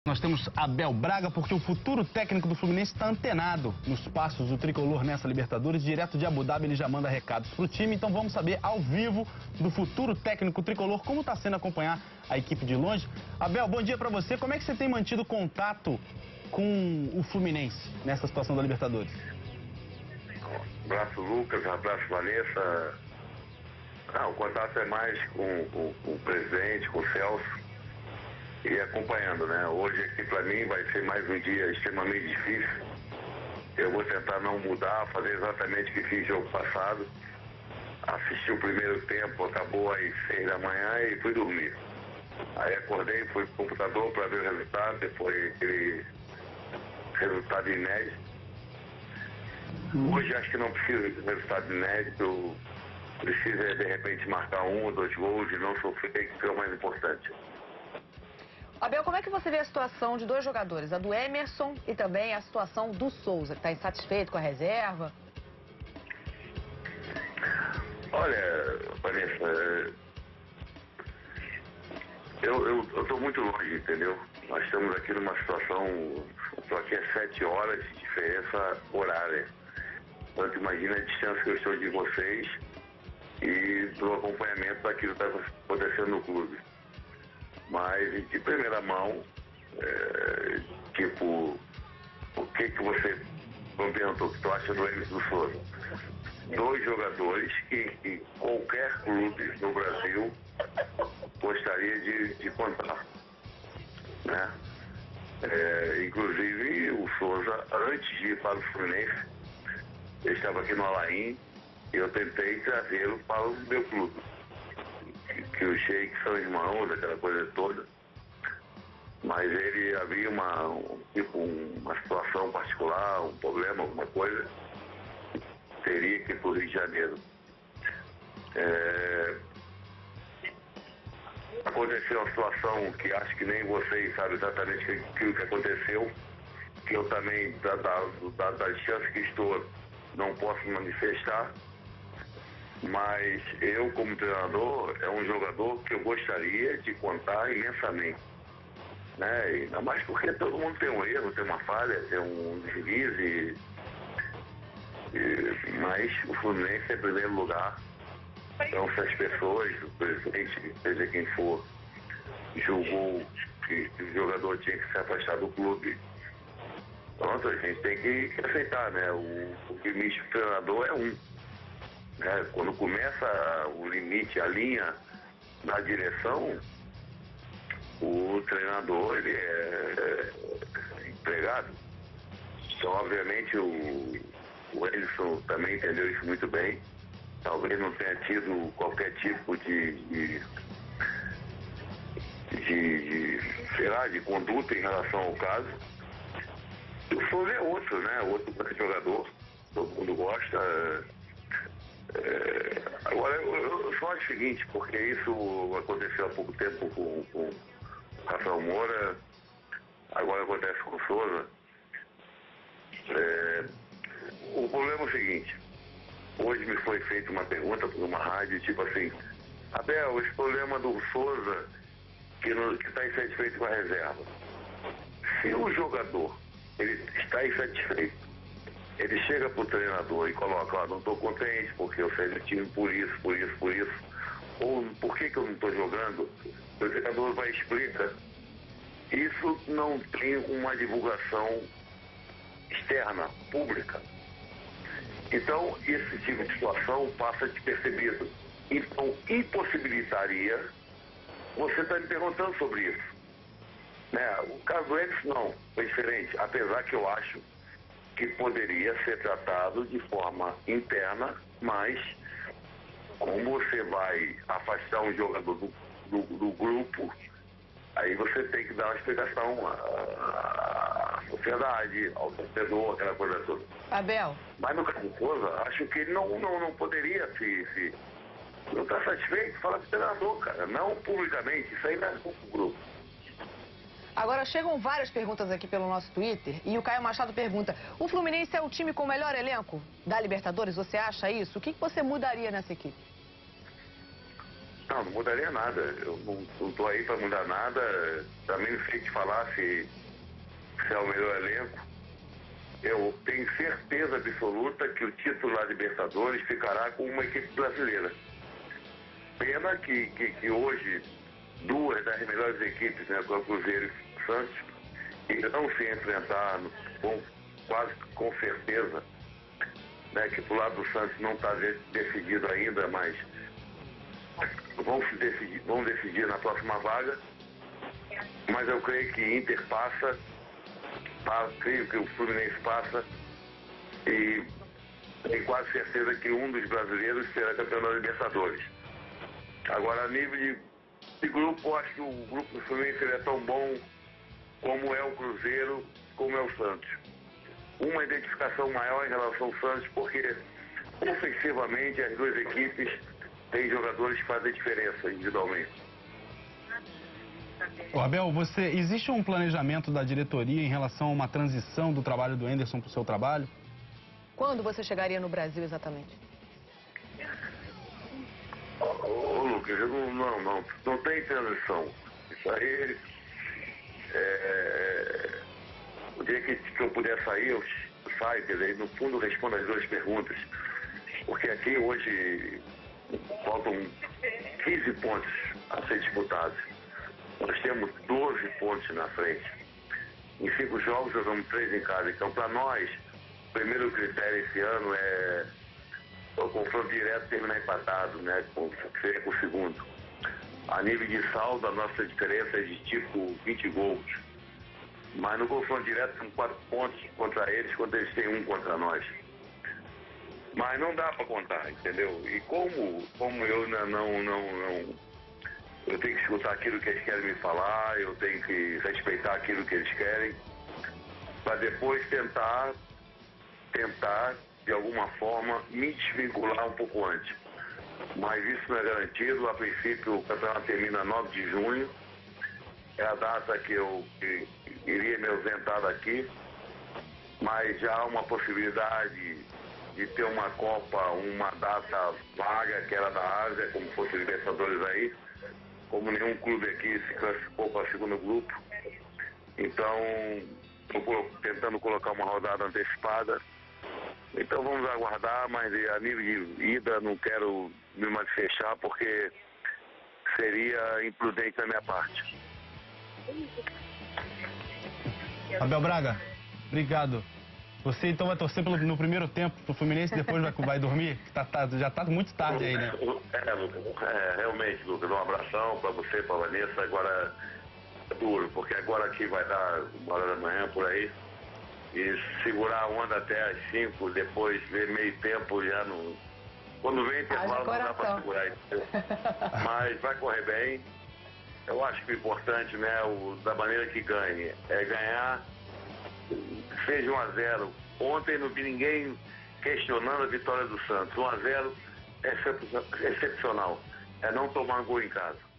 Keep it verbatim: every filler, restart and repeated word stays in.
Nós temos Abel Braga, porque o futuro técnico do Fluminense está antenado nos passos do tricolor nessa Libertadores. Direto de Abu Dhabi, ele já manda recados para o time. Então vamos saber ao vivo do futuro técnico tricolor como está sendo acompanhar a equipe de longe. Abel, bom dia para você. Como é que você tem mantido contato com o Fluminense nessa situação da Libertadores? Abraço, Lucas. Abraço, Vanessa. Ah, o contato é mais com, com, com o presidente, com o Celso. E acompanhando, né? Hoje aqui pra mim vai ser mais um dia extremamente difícil. Eu vou tentar não mudar, fazer exatamente o que fiz jogo passado. Assisti o primeiro tempo, acabou às seis da manhã e fui dormir. Aí acordei, fui pro computador para ver o resultado, depois aquele resultado inédito. Hoje acho que não precisa de resultado inédito, precisa de repente marcar um ou dois gols e não sofrer, que é o mais importante. Abel, como é que você vê a situação de dois jogadores, a do Emerson e também a situação do Souza, que está insatisfeito com a reserva? Olha, Vanessa, eu estou muito longe, entendeu? Nós estamos aqui numa situação, estou aqui a sete horas de diferença horária. Então, imagina a distância que eu estou de vocês e do acompanhamento daquilo que está acontecendo no clube. Mas de primeira mão, é, tipo, o que que você perguntou, o que tu acha do Emerson do Souza? Dois jogadores que, que qualquer clube no Brasil gostaria de, de contar, né? É, inclusive o Souza, antes de ir para o Fluminense, ele estava aqui no Alain e eu tentei trazê-lo para o meu clube. Que os sheiks são irmãos, aquela coisa toda. Mas ele havia uma, um, tipo, uma situação particular, um problema, alguma coisa, teria que ir para o Rio de Janeiro. É... Aconteceu uma situação que acho que nem vocês sabem exatamente aquilo que aconteceu, que eu também, da, da, da, da chance que estou, não posso manifestar. Mas eu, como treinador, é um jogador que eu gostaria de contar imensamente, né? E ainda mais porque todo mundo tem um erro, tem uma falha, tem um deslize. E, e, mas o Fluminense é em primeiro lugar. Então, se as pessoas, o presidente, seja quem for, julgou que, que o jogador tinha que se afastar do clube, pronto, a gente tem que, que aceitar, né? O, o limite do treinador é um. É, quando começa o limite, a linha da direção, o treinador ele é, é empregado. Então, obviamente, o, o Edson também entendeu isso muito bem. Talvez não tenha tido qualquer tipo de, de, de, de sei lá, de conduta em relação ao caso. O Souza é outro, né? Outro jogador, todo mundo gosta. É, agora, eu, eu só acho o seguinte, porque isso aconteceu há pouco tempo com, com o Rafael Moura, agora acontece com o Souza. É, o problema é o seguinte, hoje me foi feita uma pergunta por uma rádio, tipo assim, Abel, esse problema do Souza, que está insatisfeito com a reserva. Se o jogador ele está insatisfeito, ele chega pro treinador e coloca, ó, não estou contente porque eu saí do time por isso, por isso, por isso. Ou por que que eu não estou jogando? O treinador vai explicar. Isso não tem uma divulgação externa, pública. Então, esse tipo de situação passa despercebido. Então, impossibilitaria você estar me perguntando sobre isso. Né? O caso do Edson, não, foi diferente. Apesar que eu acho que poderia ser tratado de forma interna, mas como você vai afastar um jogador do, do, do grupo, aí você tem que dar uma explicação à, à sociedade, ao torcedor, aquela coisa toda. Abel. Mas no caso do Souza, acho que ele não, não, não poderia se, se não está satisfeito, fala com o treinador, cara, não publicamente, isso aí não é com o grupo. Agora, chegam várias perguntas aqui pelo nosso Twitter e o Caio Machado pergunta, o Fluminense é o time com o melhor elenco da Libertadores? Você acha isso? O que que você mudaria nessa equipe? Não, não mudaria nada. Eu não estou aí para mudar nada. Também não sei te falar se, se é o melhor elenco. Eu tenho certeza absoluta que o título da Libertadores ficará com uma equipe brasileira. Pena que, que, que hoje duas das melhores equipes, né, o Cruzeiro e o Santos, irão se enfrentar com, quase com certeza, né, que pro lado do Santos não está decidido ainda, mas vão, se decidir, vão decidir na próxima vaga. Mas eu creio que Inter passa, tá, creio que o Fluminense passa e tenho quase certeza que um dos brasileiros será campeão da Libertadores. Agora, a nível de, de grupo, eu acho que o grupo do Fluminense é tão bom como é o Cruzeiro, como é o Santos. Uma identificação maior em relação ao Santos, porque ofensivamente as duas equipes têm jogadores que fazem diferença individualmente. Ô, Abel, você, existe um planejamento da diretoria em relação a uma transição do trabalho do Anderson para o seu trabalho? Quando você chegaria no Brasil exatamente? Ô, ô Lucas, eu não, não, não, não tem transição. Isso aí, é, o dia que, que eu puder sair, eu saio, quer dizer, no fundo eu respondo as duas perguntas. Porque aqui hoje faltam quinze pontos a ser disputados. Nós temos doze pontos na frente. Em cinco jogos jogamos três em casa. Então, para nós, o primeiro critério esse ano é o confronto direto terminar empatado, né? Com, que seria com o segundo. A nível de saldo, a nossa diferença é de tipo vinte gols. Mas no confronto direto são quatro pontos contra eles, quando eles têm um contra nós. Mas não dá para contar, entendeu? E como, como eu não, não, não, não... Eu tenho que escutar aquilo que eles querem me falar, eu tenho que respeitar aquilo que eles querem, para depois tentar, tentar, de alguma forma, me desvincular um pouco antes. Mas isso não é garantido. A princípio, o campeonato termina nove de junho. É a data que eu que iria me ausentar daqui. Mas já há uma possibilidade de ter uma Copa, uma data vaga, que era da Ásia, como fosse Libertadores aí. Como nenhum clube aqui se classificou para o segundo grupo. Então, estou tentando colocar uma rodada antecipada. Então vamos aguardar, mas a nível de ida não quero me manifestar porque seria imprudente da minha parte. Abel Braga, obrigado. Você então vai torcer pelo, no primeiro tempo pro Fluminense e depois vai, vai dormir? Tá, tá, já tá muito tarde aí, né? É, Lucas, é, realmente, Lucas, um abração para você, para a Vanessa. Agora é duro, porque agora aqui vai dar uma hora da manhã por aí. E segurar a onda até às cinco, depois ver meio tempo já não... Quando vem intervalo não dá para segurar isso. Mas vai correr bem. Eu acho que o importante, né, o, da maneira que ganhe, é ganhar, seja um a zero. Ontem não vi ninguém questionando a vitória do Santos. um a zero é excepcional. É não tomar um gol em casa.